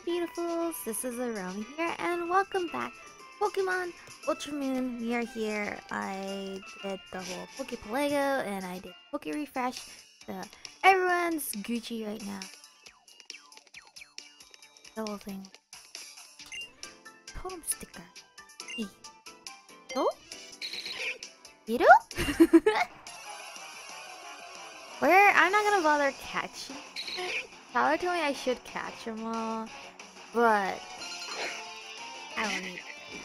beautifuls, this is Aromi here, and welcome back Pokemon Ultra Moon. We are here. I did the whole Pokepalego, and I did Poke Refresh. So everyone's Gucci right now. The whole thing. Totem sticker. Hey. Oh? Hiro? Where? I'm not gonna bother catching it. Tyler told me I should catch them all, but I don't need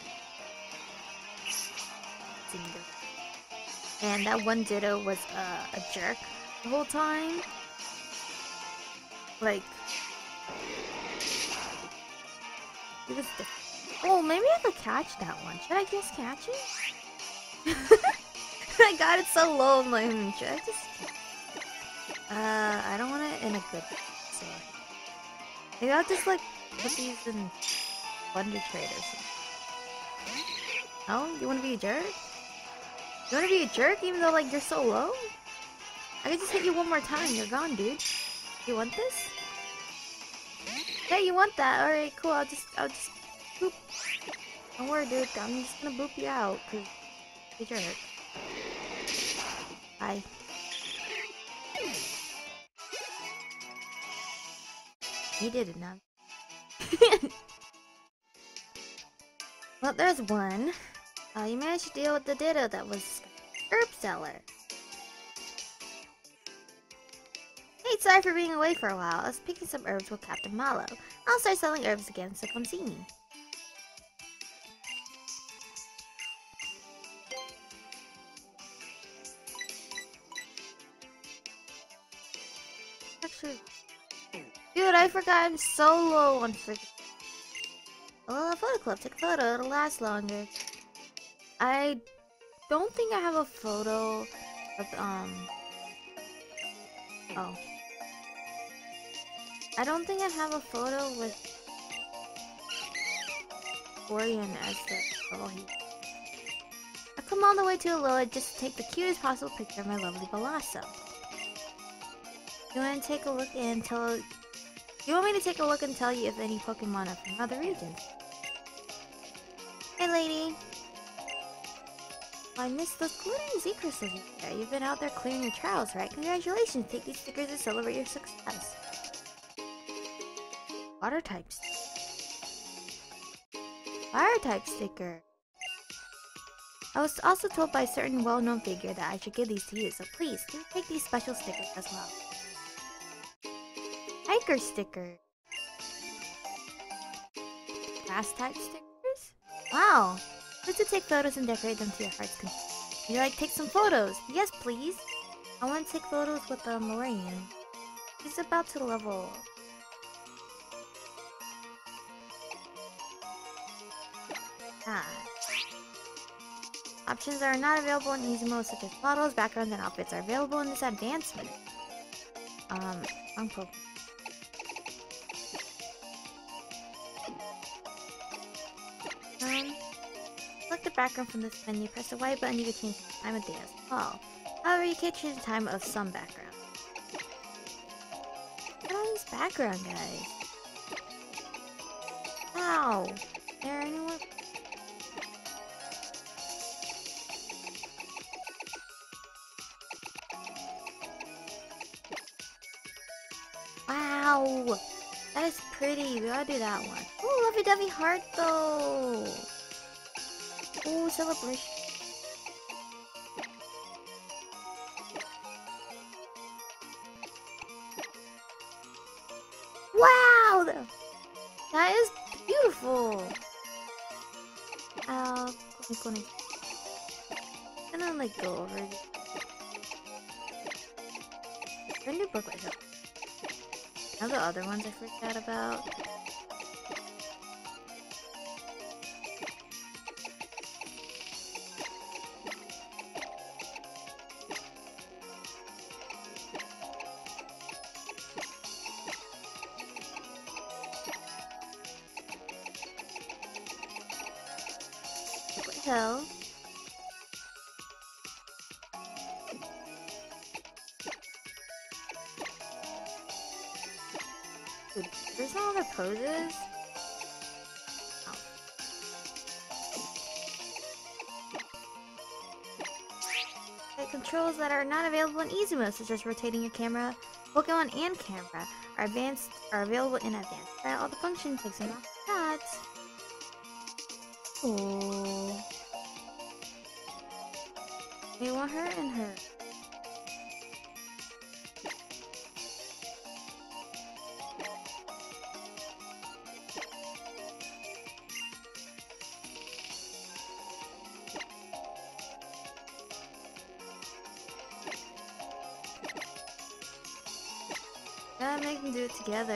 it. And that one Ditto was a jerk the whole time. Like, he was oh, maybe I could catch that one. Should I just catch it? I got it so low, I'm like, should I just I don't want it in a good so maybe I'll just like put these in Wonder Trade or something. Oh, you wanna be a jerk? You wanna be a jerk even though like you're so low? I could just hit you one more time, you're gone, dude. You want this? Yeah, you want that. Alright, cool, I'll just boop. Don't worry, dude, I'm just gonna boop you out, cause you're a jerk. Bye. He did it now. Well, there's one. You managed to deal with the Ditto that was herb seller. Hey, sorry for being away for a while. I was picking some herbs with Captain Malo. I'll start selling herbs again, so come see me. Actually, dude, I forgot I'm so low on freaking. Well, a photo club. Take a photo. It'll last longer. I don't think I have a photo of oh. I don't think I have a photo with Orion as the girl here. I've come all the way to Alola just to take the cutest possible picture of my lovely Balasso. You want to take a look and tell? You want me to take a look and tell you if any Pokemon are from other regions? Hey, lady. I missed those glittering Z crystals there. You've been out there clearing your trials, right? Congratulations! Take these stickers to celebrate your success. Water types. Fire type sticker. I was also told by a certain well-known figure that I should give these to you, so please do take these special stickers as well. Hiker sticker. Grass type stickers? Wow! Good to take photos and decorate them to your heart's content. You like take some photos? Yes, please! I want to take photos with Lorraine. She's about to level. Ah. Options are not available in easy mode, such as models, backgrounds, and outfits are available in this advancement. Wrong Pokemon. Select the background from this menu, press the Y button, you can change the time of day as well. However, you can't change the time of some background. Look at all this background, guys. Ow! Is there anyone? Wow! That is pretty. We gotta do that one. Ooh, lovey-dovey heart though! Ooh, celebration. Wow! That is beautiful! I'm gonna like go over it. I'm gonna do book myself. Now the other ones I forgot about. What the hell? Dude, there's no other poses? controls that are not available in easy mode, such as rotating your camera, Pokemon, and camera, are available in advanced. Try all the functions, take some off shots. Ooh. We want her and her. Gotta make them do it together.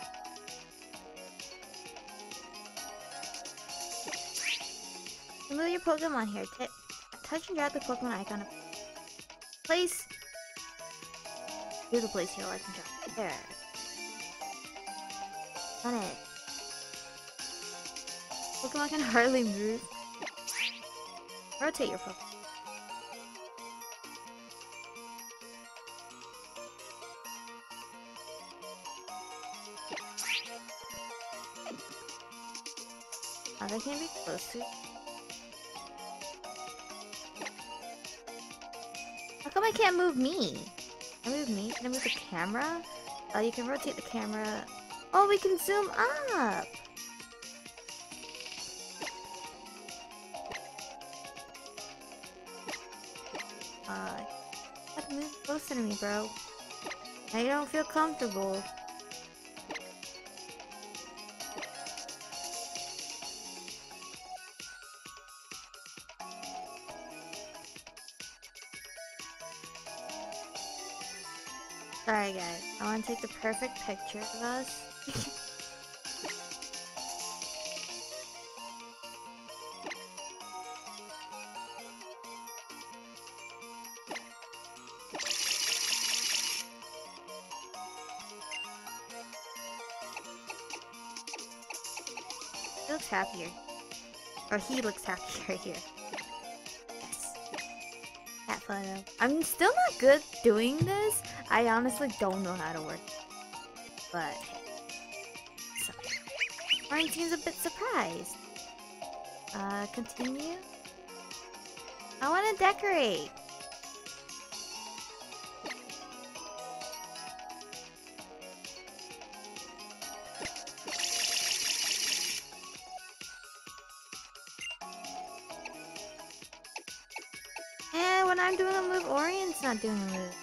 Move your Pokemon here. Touch and drag the Pokemon icon. Place. Do the place here, like and drop. There. On it. Pokemon can hardly move. Rotate your Pokemon. Oh, they can't be close to. How come I can't move me? Can I move me? Can I move the camera? Oh, you can rotate the camera. Oh, we can zoom up! You have to move closer to me, bro. Now you don't feel comfortable. Sorry guys, I want to take the perfect picture of us. He looks happier. Or he looks happier here. Yes. Cat photo. I'm still not good doing this. I honestly don't know how to work. But hey. So Quarantine's a bit surprised. Continue. I wanna decorate. And when I'm doing a move, Orion's not doing a move.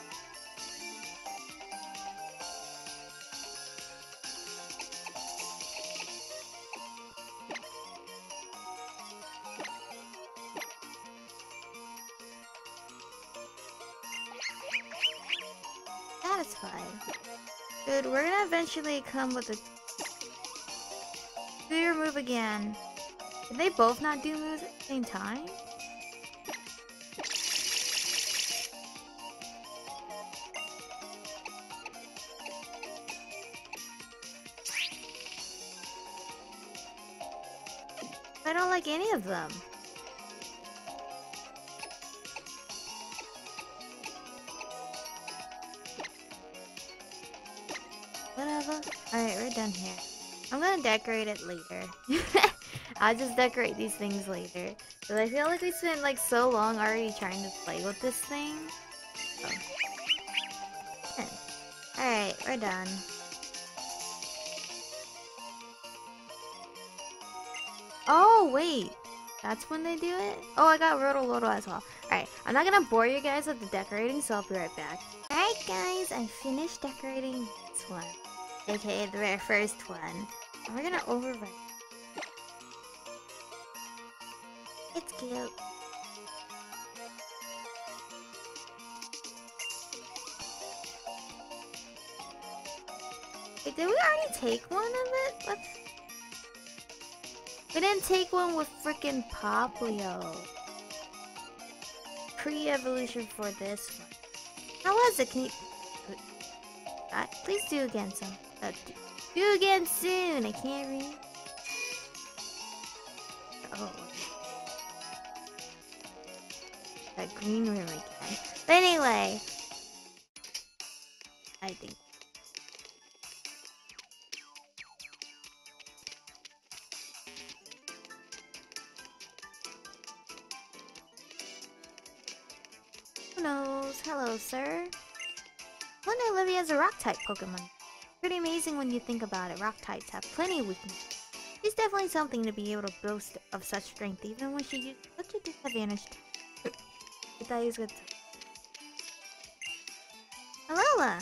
Satisfied. Dude, we're gonna eventually come with a... Do your move again. Did they both not do moves at the same time? I don't like any of them. Whatever. Alright, we're done here. I'm gonna decorate it later. I'll just decorate these things later. Because I feel like we spent like so long already trying to play with this thing. So. Alright, we're done. Oh, wait. That's when they do it? Oh, I got Roto-Loto as well. Alright, I'm not gonna bore you guys with the decorating, so I'll be right back. Alright guys, I finished decorating this one. AKA the very first one. And we're gonna overwrite. It's cute. Wait, did we already take one of it? What? We didn't take one with frickin' Poplio. Pre-evolution for this one. How was it? Can you... please do again some. Do again soon. I can't read. Oh. That green room again. But anyway. I think. Who knows? Hello, sir. One Olivia is a rock-type Pokemon. Pretty amazing when you think about it. Rock types have plenty of weaknesses. She's definitely something to be able to boast of such strength, even when she used such a disadvantage. I thought he was good. Alola!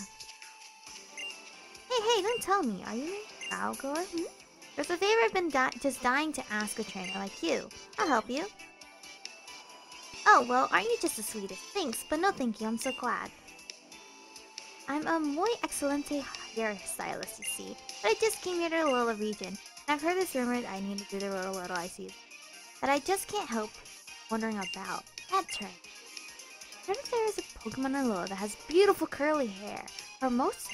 Hey, don't tell me. Are you Falgor? There's a favor I've been just dying to ask a trainer like you. I'll help you. Oh, well, aren't you just the sweetest? Thanks, but no thank you. I'm so glad. I'm a muy excelente hairstylist, you see. But I just came here to the Alola region. And I've heard this rumor that I need to do the Rotoloto ICs. That I just can't help wondering about. That's right. What if there is a Pokemon in Alola that has beautiful curly hair? Hermosa.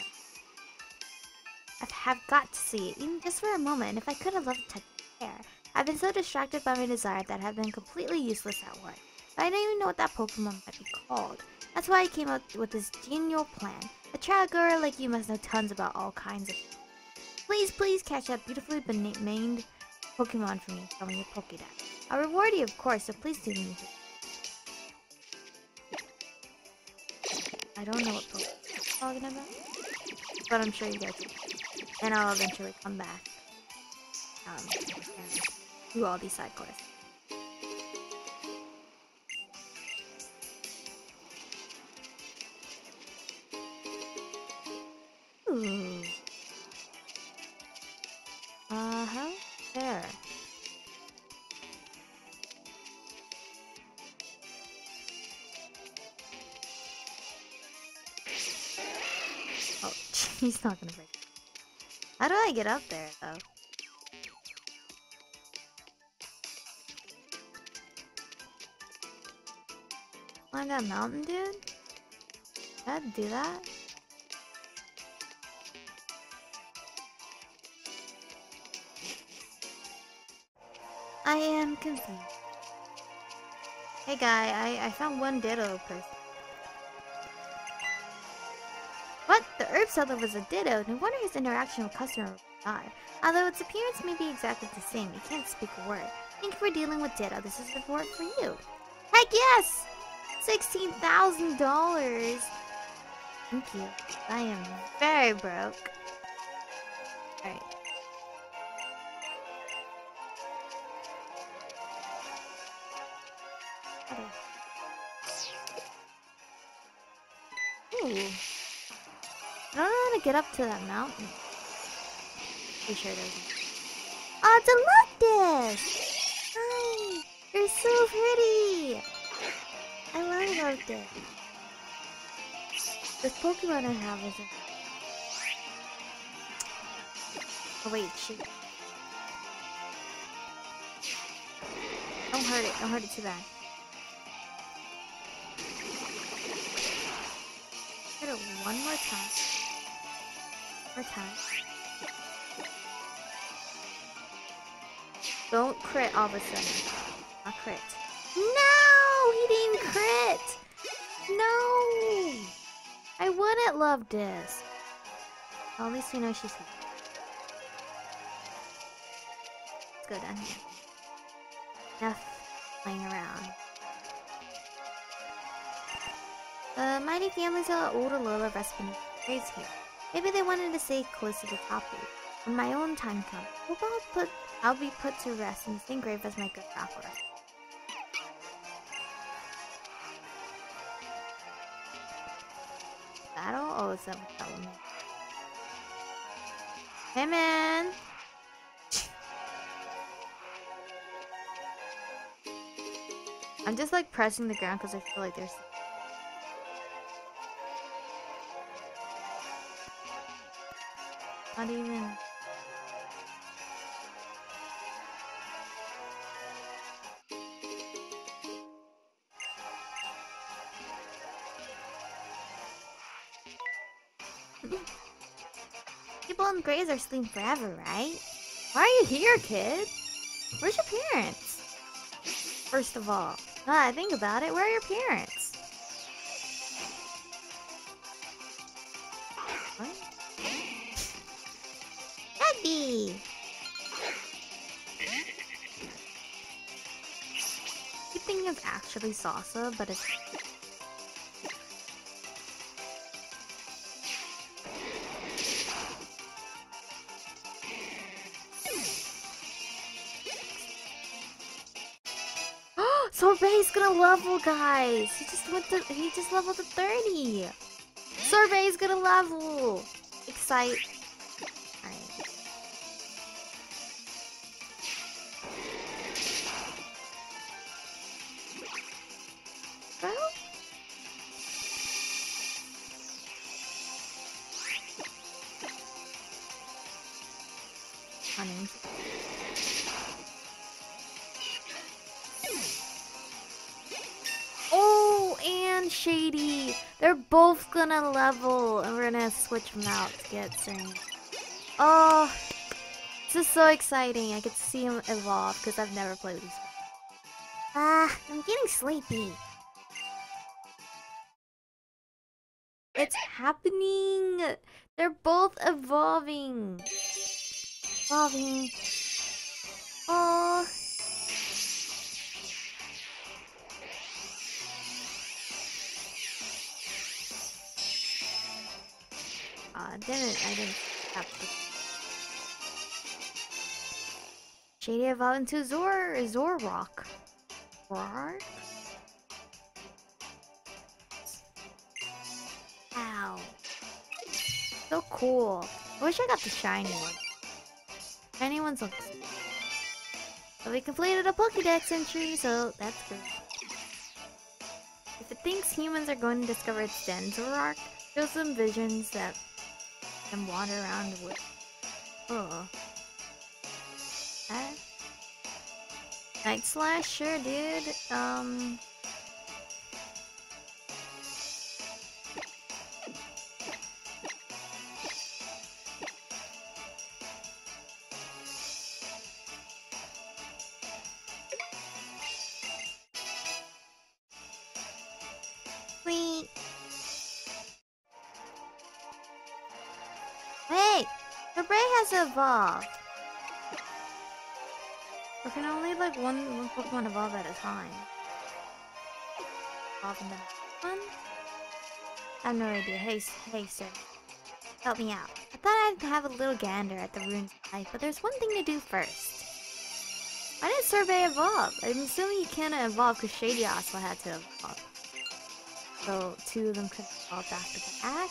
I've got to see it, even just for a moment. If I could have loved to touch his hair. I've been so distracted by my desire that I've been completely useless at work. But I don't even know what that Pokemon might be called. That's why I came up with this genial plan. A Tragora like you must know tons about all kinds of... Please catch that beautifully named Pokemon for me from your Pokédex. I'll reward you, of course, so please do me. I don't know what Pokemon I'm talking about, but I'm sure you guys will. And I'll eventually come back and do all these side quests. Ooh. There. Oh, he's not gonna break. How do I get up there, though? Climb that mountain, dude? Did I do that? I am confused. Hey guy, I found one Ditto person. What? The herb seller was a Ditto. No wonder his interaction with customers was odd. Although its appearance may be exactly the same, he can't speak a word. Thank you for dealing with Ditto. This is a reward for you. Heck yes! $16,000! Thank you. I am very broke. Alright. Ooh. I don't know how to get up to that mountain. Pretty sure there's one. Oh, Deluctus! Hi! You're so pretty! I love Deluctus. This Pokemon I have is a... Oh wait, shoot. Don't hurt it. Don't hurt it too bad. Hit it one more time. One more time. Don't crit all of a sudden. Not crit. No! He didn't crit! No! I wouldn't love this. Well, at least we know she's here. Let's go down here. Enough playing around. Mighty families of old Alola rest beneath the graves here. Maybe they wanted to stay close to the Tapu. When my own time comes, I'll be put to rest in the same grave as my good Falcor. Battle? Oh, it's that one. Hey, man! I'm just like pressing the ground because I feel like there's... Not even... People in graves are sleeping forever, right? Why are you here, kid? Where's your parents? First of all, now that I think about it, where are your parents? What? Daddy! I keep thinking it's actually Sasa, but it's Sorbet's gonna level, guys. He just leveled to 30. Sorbet's gonna level. Excite. Alright. Bro? Honey. Oh, and Shady. They're both gonna level, and we're gonna switch them out to get Sing. Oh, this is so exciting. I get to see him evolve because I've never played with these. I'm getting sleepy. It's happening. They're both evolving. Evolving. Oh. I didn't have to. Shady evolved into Zorrock. Roar? Ow. So cool. I wish I got the shiny one. Shiny ones look. So we completed a Pokédex entry, so that's good. If it thinks humans are going to discover its den, Zoroark shows them visions that can wander around with. Oh. Night Slash, sure, dude. Sweet. Hey, the Bray has evolved. We can only like one Pokemon evolve at a time. Evolve in the next one? I have no idea. Hey sir. Help me out. I thought I'd have a little gander at the ruins of life, but there's one thing to do first. Why did Sorbet evolve? I'm assuming he can't evolve because Shady also had to evolve. So two of them could evolve back to back.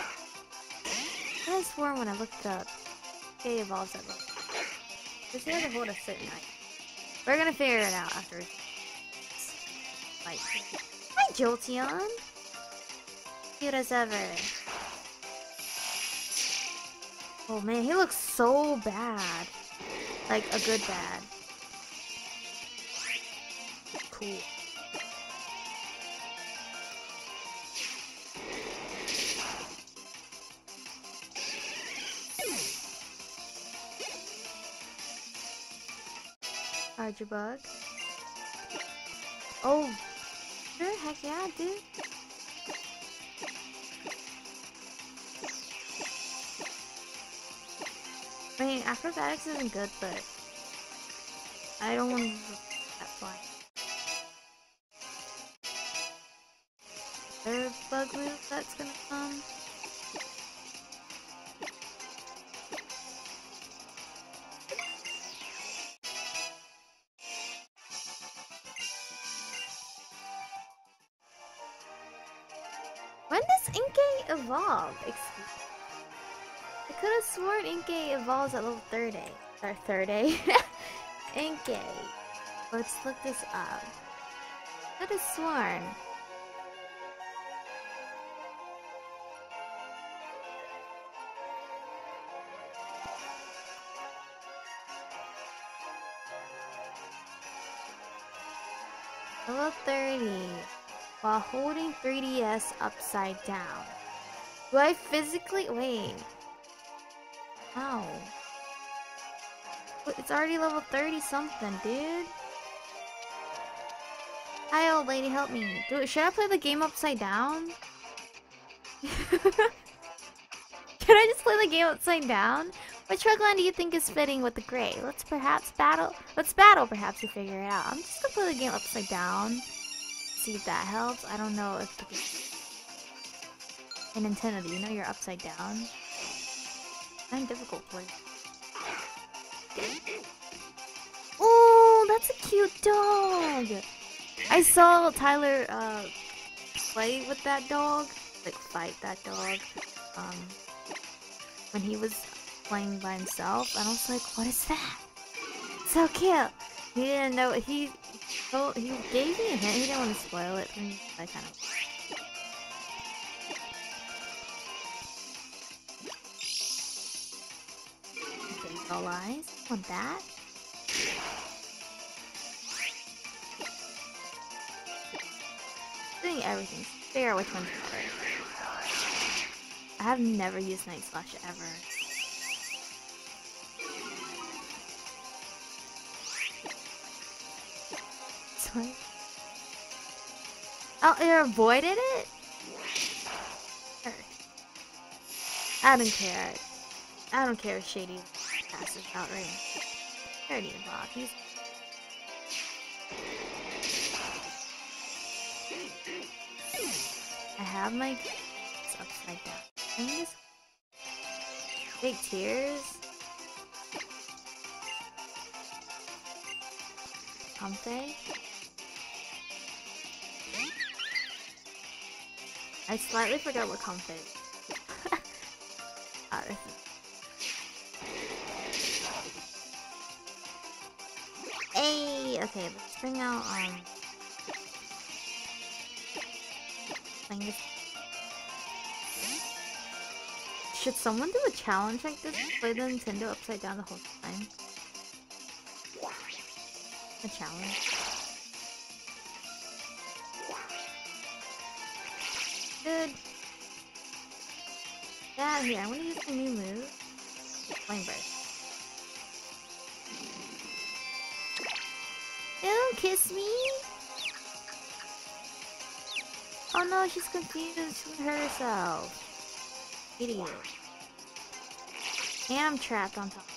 I could have sworn when I looked up, Shady evolves at level. Just here to hold a certain item. We're gonna figure it out after. Like, hi Jolteon! Cute as ever. Oh man, he looks so bad. Like a good bad. Cool. Archibug. Oh, sure, heck yeah, dude. I mean, acrobatics isn't good, but I don't want to that fly. There's bug move that's gonna come. When does Inkay evolve? Excuse me. I could have sworn Inkay evolves at level 30. Or 30? Inkay. Let's look this up. I could have sworn. Level 30. While holding 3DS upside down. Do I physically... Wait. Ow. It's already level 30 something, dude. Hi, old lady, help me. Should I play the game upside down? Can I just play the game upside down? Which Rugline do you think is fitting with the gray? Let's battle, perhaps to figure it out. I'm just gonna play the game upside down. See if that helps. I don't know if the game... In Nintendo, you know you're upside down? Kind of difficult play. Oh, that's a cute dog! I saw Tyler play with that dog, like fight that dog, um, when he was playing by himself, and I was like, what is that? So cute! He didn't know, he gave me a hint, he didn't want to spoil it for me, so I kind of... Okay, all eyes, want that? Doing everything, figure out which one's better. I have never used Night Slash ever. Sorry. Oh, you avoided it? Sure. I don't care. I don't care if Shady passes out right now. I already involved. He's... I have my... It's upside down. Can you just... Big tears? Comfy? I slightly forgot what comfy is. Ah, this is... Hey! Okay, let's bring out, playing this... Should someone do a challenge like this? Play the Nintendo upside down the whole time? A challenge. Good. Get out of here. I'm gonna use the new move. Flame Burst. Don't kiss me! Oh no, she's confused. She's gonna hurt herself. Idiot. And I'm trapped on top.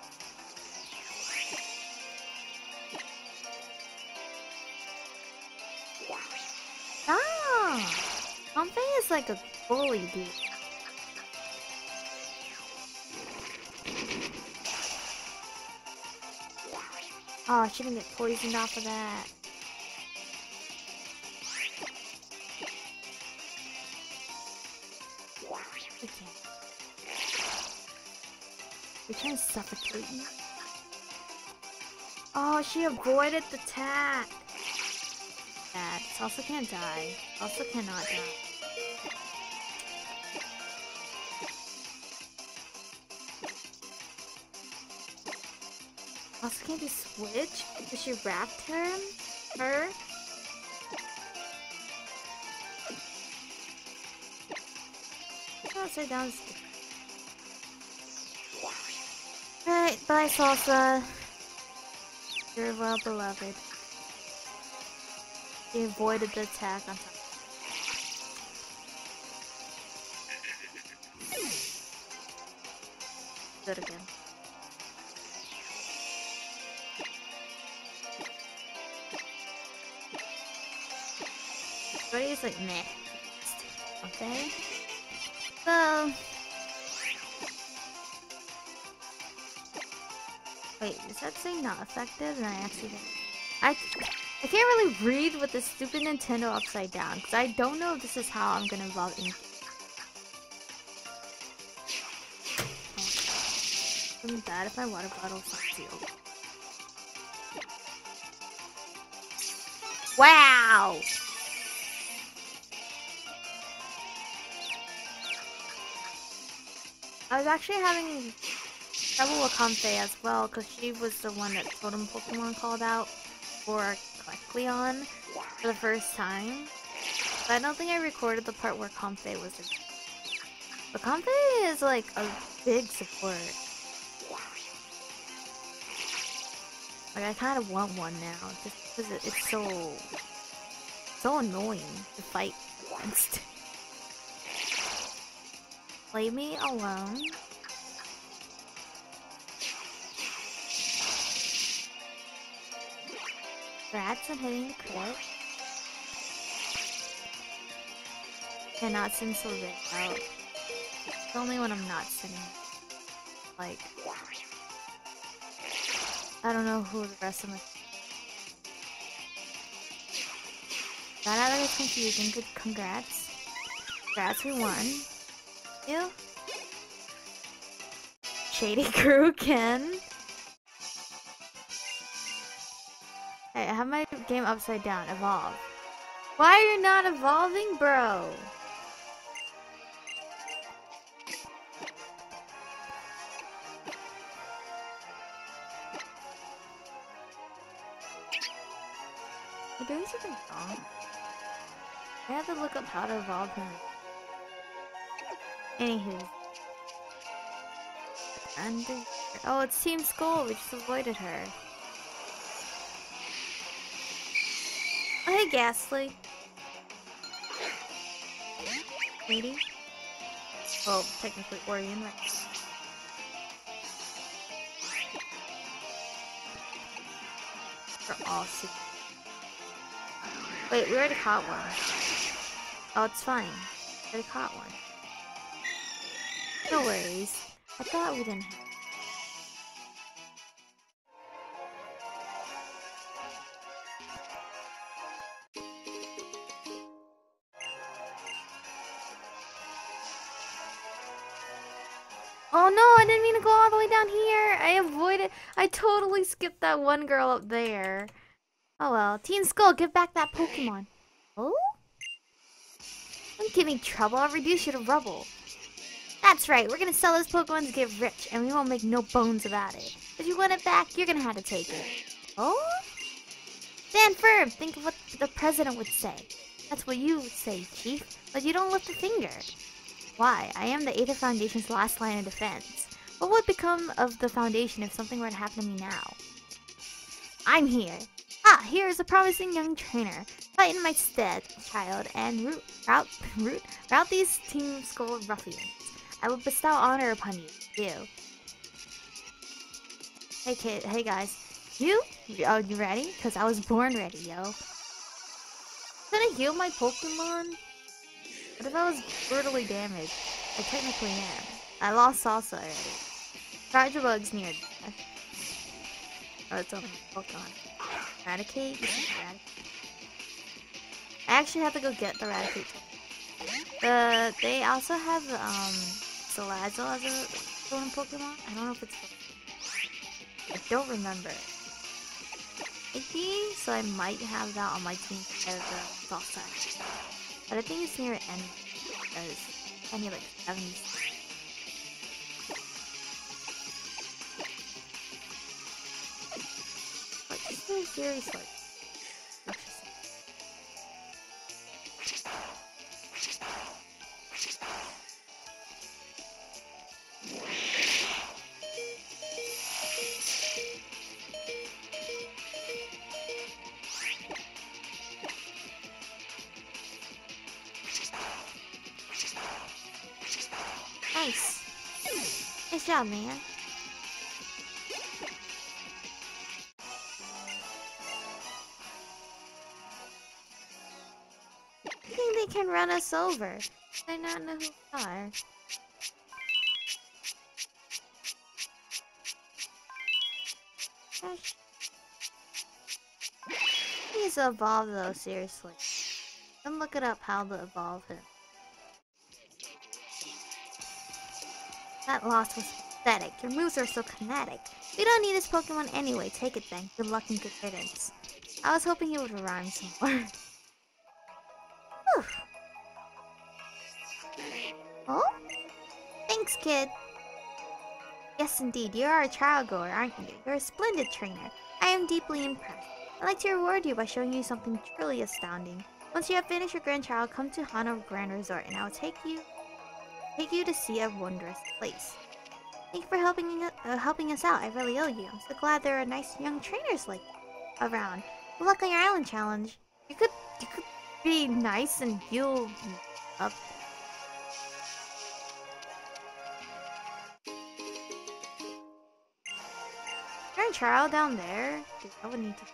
Ah! Comfey is like a bully, dude. Oh, I shouldn't get poisoned off of that. Okay. You're trying to suffocate me? Oh, she avoided the attack. Bad. Salsa can't die. Salsa cannot die. Also, can't be switched because she wrapped her. Upside down. Alright, bye Salsa. You're well beloved. She avoided the attack on top. Good again. Everybody's like, meh. Okay. So... Wait, does that say not effective? And I actually didn't... I can't really read with the stupid Nintendo upside down, because I don't know if this is how I'm gonna evolve Inky. It would be bad if my water bottle's not sealed. Wow! I was actually having trouble with Comfey as well, because she was the one that Totem Pokemon called out for Kecleon for the first time. But I don't think I recorded the part where Comfey was in. But Comfey is like a big support. Like, I kind of want one now, just because it's so annoying to fight against. Leave me alone. Rats and hitting the crit. Cannot send Sylvain out. It's only when I'm not sitting. Like, I don't know who the rest of my... Got out of this confusion. Good, congrats. Congrats, we won. You? Shady crew again. Hey, I have my game upside down. Evolve. Why are you not evolving, bro? Am I doing something wrong? I have to look up how to evolve him. Anywho. Oh, it's Team Skull. We just avoided her. Oh, hey, Ghastly. Lady? Oh, technically Orion, right? For all six. Wait, we already caught one. Oh, it's fine. We already caught one. No worries. I thought we didn't have. Oh no, I didn't mean to go all the way down here. I avoided. I totally skipped that one girl up there. Oh well. Teen Skull, give back that Pokemon. Oh? Don't give me trouble. I'll reduce you to rubble. That's right. We're gonna sell those Pokemon to get rich, and we won't make no bones about it. If you want it back, you're gonna have to take it. Oh? Stand firm. Think of what the president would say. That's what you would say, Chief. But you don't lift a finger. Why? I am the Aether Foundation's last line of defense. What would become of the Foundation if something were to happen to me now? I'm here. Ah, here is a promising young trainer. Fight in my stead, child, and rout these Team Skull ruffians. I will bestow honor upon you. Hey kid, hey guys. You? Oh, you ready? Cause I was born ready, yo. Can I heal my Pokemon? What if I was brutally damaged? I technically am. I lost Salsa already. Chargebug's near death. Oh, it's on Pokemon. Raticate? I actually have to go get the Raticate. They also have Salazzle as a stolen Pokemon. I don't know if it's. I don't remember. Maybe, so I might have that on my team instead of the Salsa. But I think it's near the end because I need like 70. Like, seriously. Nice. Nice job, man. I think they can run us over. I not know who we are. Gosh. He needs to evolve though, seriously. Then look it up how to evolve him. That loss was pathetic. Your moves are so kinetic. We don't need this Pokemon anyway. Take it then. Good luck and good riddance. I was hoping he would rhyme some more. Oh? Thanks, kid. Yes, indeed. You are a trial goer, aren't you? You're a splendid trainer. I am deeply impressed. I'd like to reward you by showing you something truly astounding. Once you have finished your grand trial, come to Hana Grand Resort, and I will take you to see a wondrous place. Thank you for helping us out. I really owe you. I'm so glad there are nice young trainers like around. Good luck on your island challenge. You could be nice and heal up. Is there a trial down there? Dude, I would need to.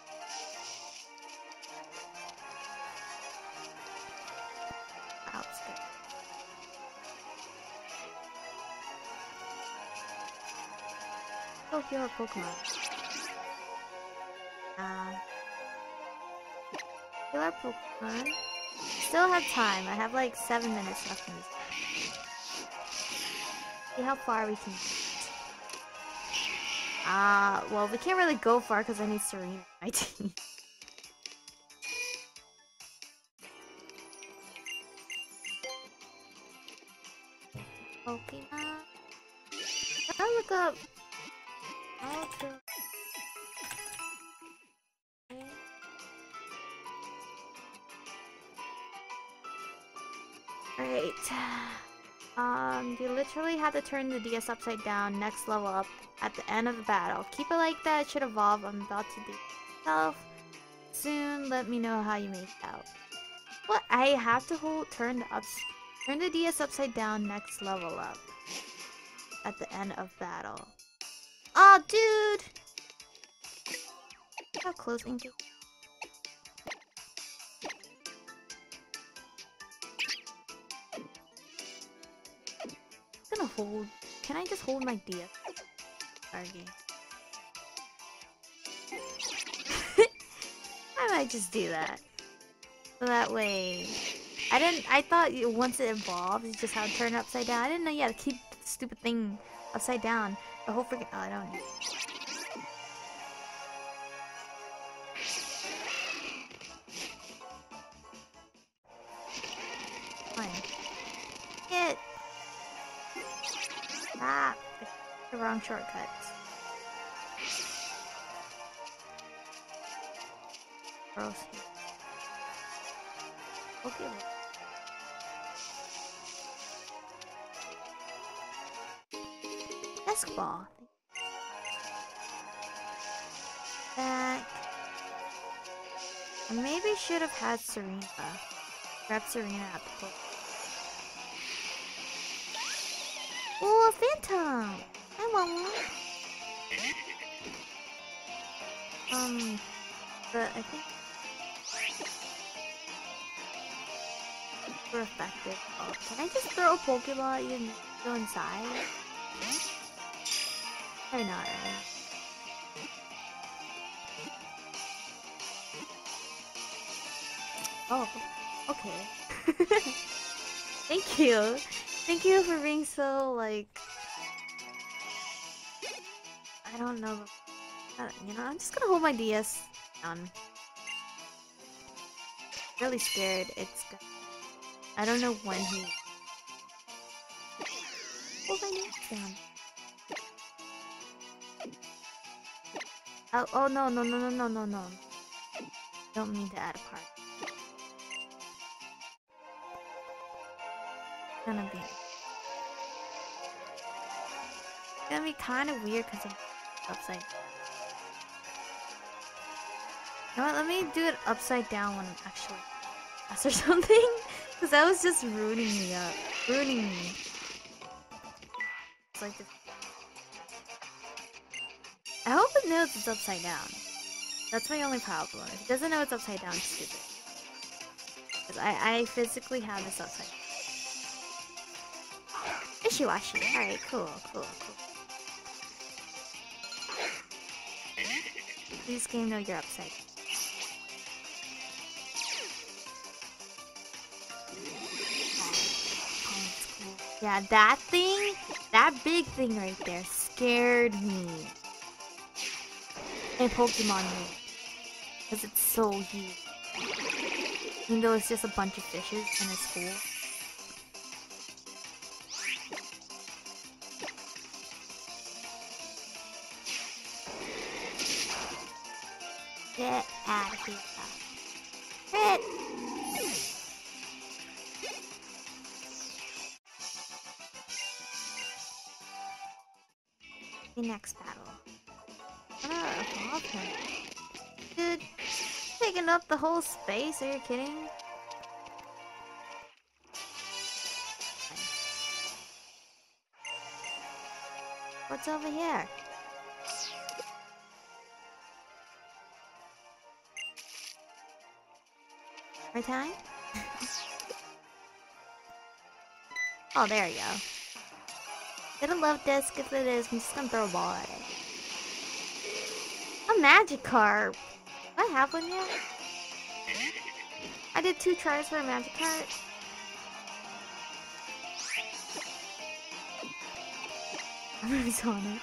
Go heal a Pokemon. Kill our Pokemon. Still have time. I have like 7 minutes left in this game. See how far we can get. Well, we can't really go far because I need Serena on my team. Pokemon. I'll look up. Okay. Alright. You literally have to turn the DS upside down, next level up at the end of the battle. Keep it like that, it should evolve. I'm about to do it myself. Soon, let me know how you make it out. What? I have to turn the DS upside down, next level up at the end of battle. Oh, dude! How close we can get. I'm gonna hold. Can I just hold my DS? Sorry. I might just do that. So that way. I thought once it evolves, you just have to turn it upside down. I didn't know you had to keep the stupid thing upside down. The whole freaking. Oh, I don't need it. Fine. It. Ah, the wrong shortcut. Gross. Okay. Basketball. Back. I maybe should have had Serena. Grab Serena at the pool. Oh, a Phantom! I want one. But I think we're effective. Oh, can I just throw a Pokeball at you and go inside? Probably not, right? Oh, okay. Thank you. Thank you for being so, like... I don't know. You know, I'm just gonna hold my DS down. Really scared. It's gonna... I don't know when he... Hold my DS down. Oh, no. Don't mean to add a part. It's gonna be kind of weird because I'm upside. You know what? Let me do it upside down when I'm actually fast or something, because that was just ruining me up, ruining me. It's like this. I hope it knows it's upside down. That's my only problem. If it doesn't know it's upside down, it's stupid. Because I physically have this upside down. Wishy-washy. Alright, cool. Please game know you're upside. Oh, it's cool. Yeah, that thing, that big thing right there scared me. And Pokemon me. Because it's so huge. Even though it's just a bunch of fishes and it's cool. Get out of here. Hit! The next battle. I'm gonna evolve him. Dude, taking up the whole space, are you kidding? What's over here? My time? Oh, there you go. Get a love disc if it is. I'm just gonna throw a ball at it. A Magikarp! Do I have one yet? I did 2 tries for a magic card. Everyone's on it.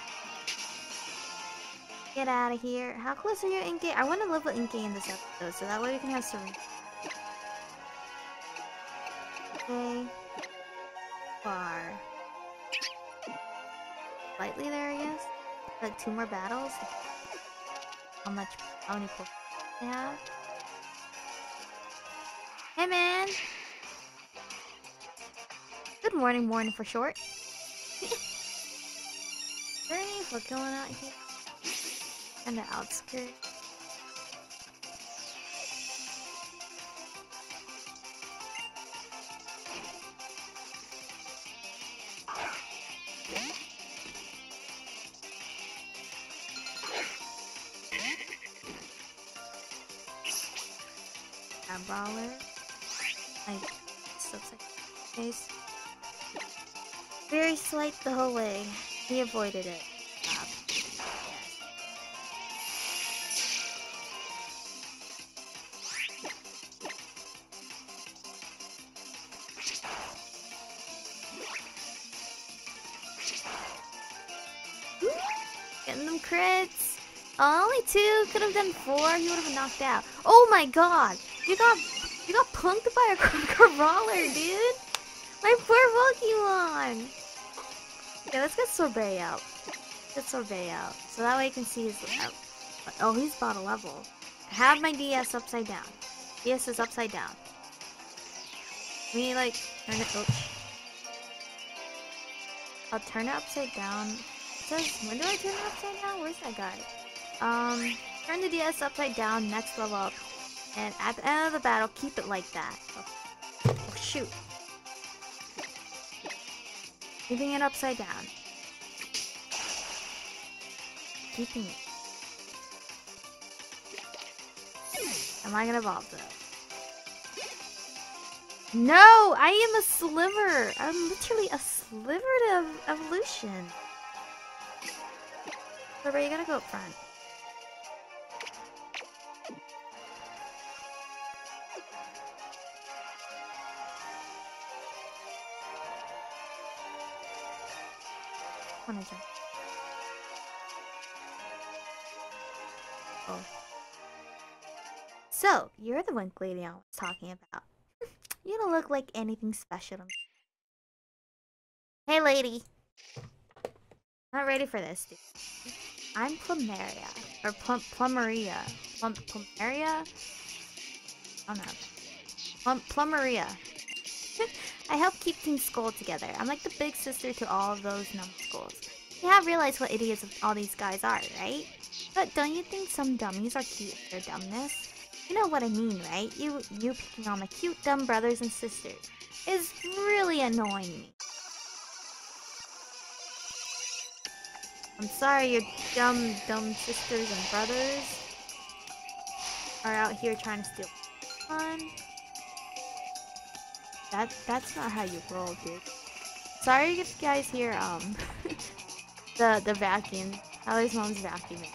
Get out of here. How close are you, Inkay? I want to level Inkay in this episode, so that way we can have some. Okay. Far. Slightly there, I guess. Like 2 more battles. How many points they have? Hey, man. Good morning, morning for short. Is there any foot going out here? And the outskirts. A brawler. Like, looks like face. Very slight the whole way. He avoided it. Getting them crits. Oh, only 2. Could have done 4. He would have been knocked out. Oh my god! You got punked by a Crawler, dude. My poor Pokemon. Okay, let's get Sorbet out. Get Sorbet out, so that way you can see his. Oh, he's about a level. I have my DS upside down. DS is upside down. Let me like turn it. Oops. I'll turn it upside down. It says, when do I turn it upside down? Where's that guy? Turn the DS upside down, next level up. And at the end of the battle, keep it like that. Oh shoot. Keeping it upside down. Keeping it. Am I gonna evolve though? No! I am a sliver! I'm literally a sliver to evolution. So, you gotta go up front. Wanna jump. Oh. So, you're the Wink Lady I was talking about. You don't look like anything special to me. Hey, lady. Not ready for this, dude. I'm Plumeria. Or Plumeria. Plumeria? I don't know. Plumeria. I help keep Team Skull together. I'm like the big sister to all of those numbskulls. You have realized what idiots all these guys are, right? But don't you think some dummies are cute in their dumbness? You know what I mean, right? You picking on my cute dumb brothers and sisters is really annoying me. I'm sorry your dumb sisters and brothers are out here trying to steal fun. That's not how you roll, dude. Sorry if you guys hear the vacuum. Allie's mom's vacuuming.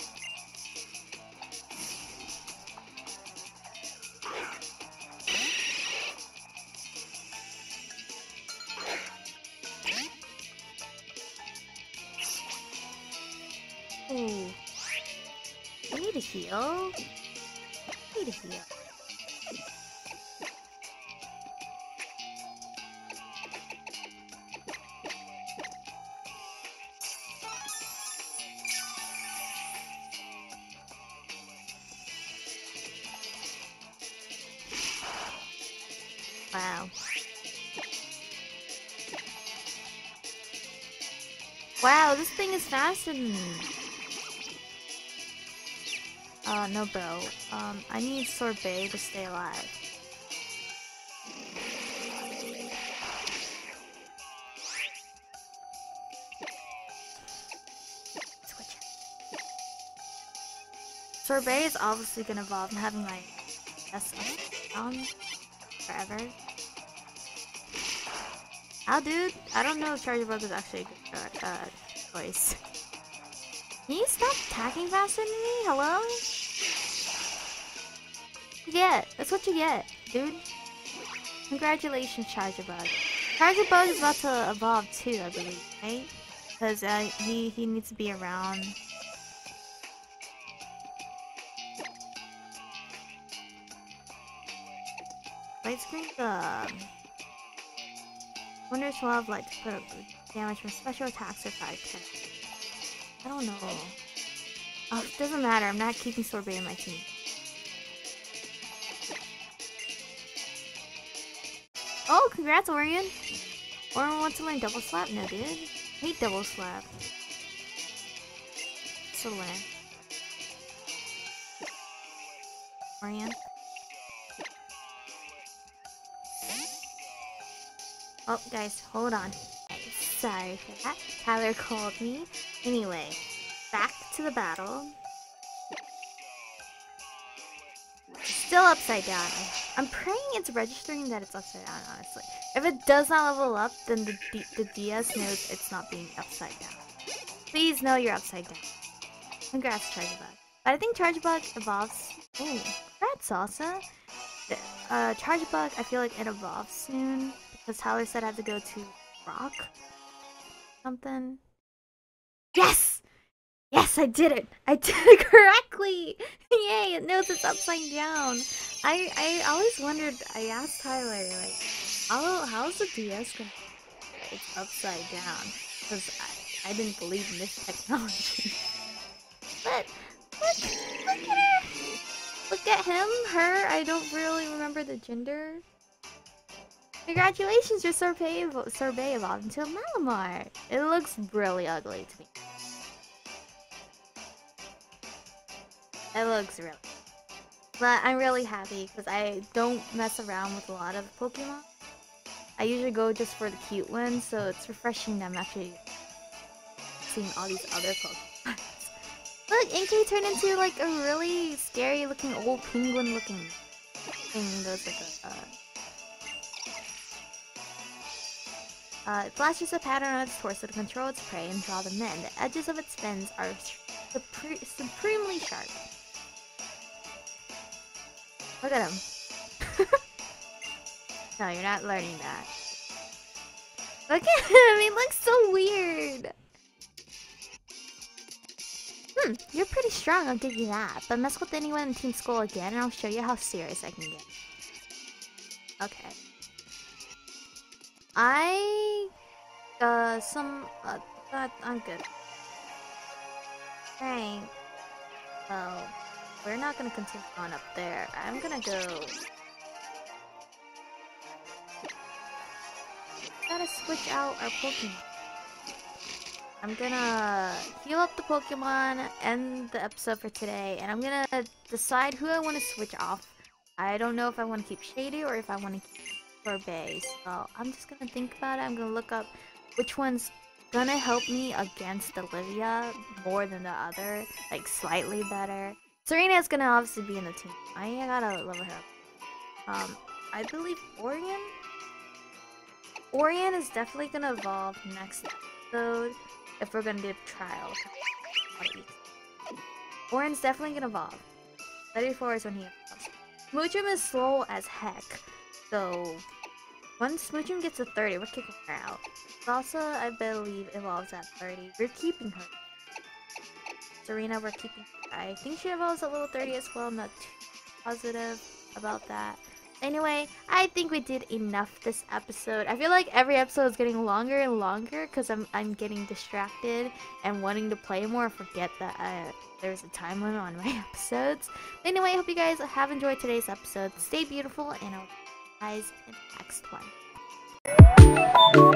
Ooh. I need to heal. I need to heal. Wow. Wow, this thing is faster than me. No bro. I need Sorbet to stay alive. Switch. Sorbet is obviously gonna evolve. I'm having my S on forever. Ow, dude. I don't know if Charger Bug is actually a good choice. Can you stop attacking faster than me? Hello? You get. That's what you get. dude. Congratulations, Charjabug. Charjabug is about to evolve too, I believe, right? Because he needs to be around. Light screen. Wonders will have like to put up damage from special attacks or 5-10. I don't know. Oh, it doesn't matter. I'm not keeping Sorbet in my team. Oh, congrats, Orion! Orion wants to learn Double Slap? No, dude. I hate Double Slap. So lame. Orion? Oh, guys, hold on. Sorry for that. Tyler called me. Anyway, back to the battle. Still upside down. I'm praying it's registering that it's upside down, honestly. If it does not level up, then the DS knows it's not being upside down. Please know you're upside down. Congrats, Charjabug. But I think Charjabug evolves. Oh, congrats, Salsa. Charjabug, I feel like it evolves soon. Because Tyler said I have to go to Rock. Something. Yes! Yes, I did it! I did it correctly! Yay, it knows it's upside down. I always wondered, I asked Tyler, like, how's the DS gonna it's upside down? Because I didn't believe in this technology. But, look at her! Look at him, her, I don't really remember the gender. Congratulations, your Sorbet evolved into a Malamar. It looks really ugly to me. It looks really. But I'm really happy because I don't mess around with a lot of Pokemon. I usually go just for the cute ones, so it's refreshing that I'm actually seeing all these other Pokemon. Look, Inkay turned into like a really scary looking old penguin looking thing. Goes like it flashes a pattern on its torso to control its prey and draw them in. The edges of its fins are supremely sharp. Look at him. No, you're not learning that. Look at him! He looks so weird! You're pretty strong, I'll give you that. But mess with anyone in Team Skull again and I'll show you how serious I can get. Okay. I'm good. Dang. Well, we're not gonna continue on up there. I'm gonna go... Gotta switch out our Pokemon. I'm gonna heal up the Pokemon, end the episode for today, and I'm gonna decide who I want to switch off. I don't know if I want to keep Shady or if I want to keep Sorbet, so I'm just gonna think about it. I'm gonna look up which one's gonna help me against Olivia more than the other, like slightly better. Serena's gonna obviously be in the team. I gotta level her up. I believe Orion is definitely gonna evolve next episode if we're gonna do the trial. Orion's definitely gonna evolve. 34 is when he evolves. Smoochum is slow as heck, so once Smoochum gets to 30, we're kicking her out. Salsa, I believe, evolves at 30. We're keeping her. Serena, we're keeping her. I think she evolves at level 30 as well. I'm not too positive about that. Anyway, I think we did enough this episode. I feel like every episode is getting longer and longer because I'm getting distracted and wanting to play more and forget that there's a time limit on my episodes. But anyway, I hope you guys have enjoyed today's episode. Stay beautiful, and I'll see you guys in the next one.